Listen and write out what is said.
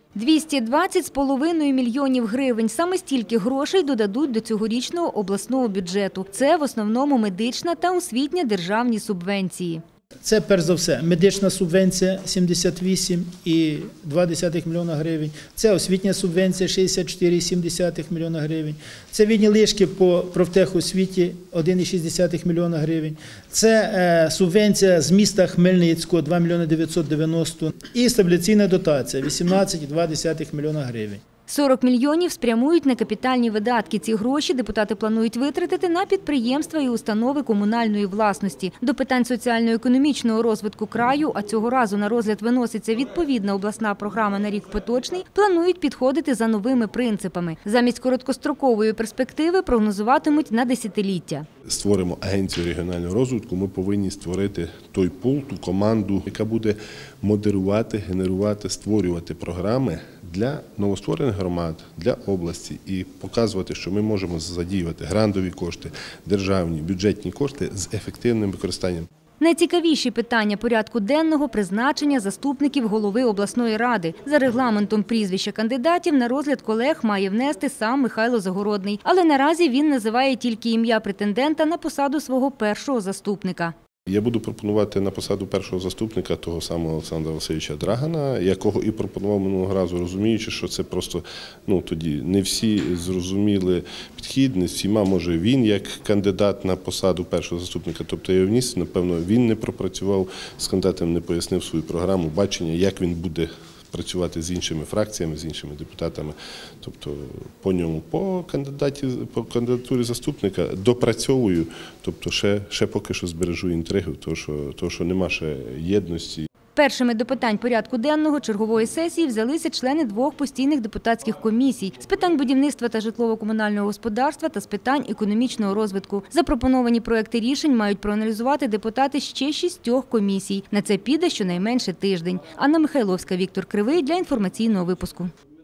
220,5 мільйонів гривень. Саме стільки грошей додадуть до цьогорічного обласного бюджету. Це в основному медична та освітня державні субвенції. Це, перш за все, медична субвенція 78,2 мільйона гривень. Це освітня субвенція 64,7 мільйона гривень. Це вільні лишки по профтехосвіті 1,6 мільйона гривень. Це субвенція з міста Хмельницького 2 мільйони 990. І стабіляційна дотація 18,2 мільйона гривень. 40 мільйонів спрямують на капітальні видатки. Ці гроші депутати планують витратити на підприємства і установи комунальної власності. До питань соціально-економічного розвитку краю, а цього разу на розгляд виноситься відповідна обласна програма на рік поточний, планують підходити за новими принципами. Замість короткострокової перспективи прогнозуватимуть на десятиліття. Створимо агенцію регіонального розвитку, ми повинні створити той пул, ту команду, яка буде модерувати, генерувати, створювати програми для новостворених громад, для області і показувати, що ми можемо задіювати грантові кошти, державні, бюджетні кошти з ефективним використанням. Найцікавіші питання порядку денного – призначення заступників голови обласної ради. За регламентом прізвища кандидатів на розгляд колег має внести сам Михайло Загородний. Але наразі він називає тільки ім'я претендента на посаду свого першого заступника. Я буду пропонувати на посаду першого заступника того самого Олександра Васильовича Драгана, якого і пропонував минулого разу, розуміючи, що це просто, тоді не всі зрозуміли підхід, не всіма, може він як кандидат на посаду першого заступника, тобто я вніс, напевно, він не пропрацював з кандидатом, не пояснив свою програму, бачення, як він буде працювати з іншими фракціями, з іншими депутатами. Тобто по ньому, по кандидатурі заступника допрацьовую, тобто ще поки що збережу інтригу, тому що нема ще єдності. Першими до питань порядку денного чергової сесії взялися члени двох постійних депутатських комісій – з питань будівництва та житлово-комунального господарства та з питань економічного розвитку. Запропоновані проекти рішень мають проаналізувати депутати ще 6 комісій. На це піде щонайменше тиждень. Анна Михайловська, Віктор Кривий для інформаційного випуску.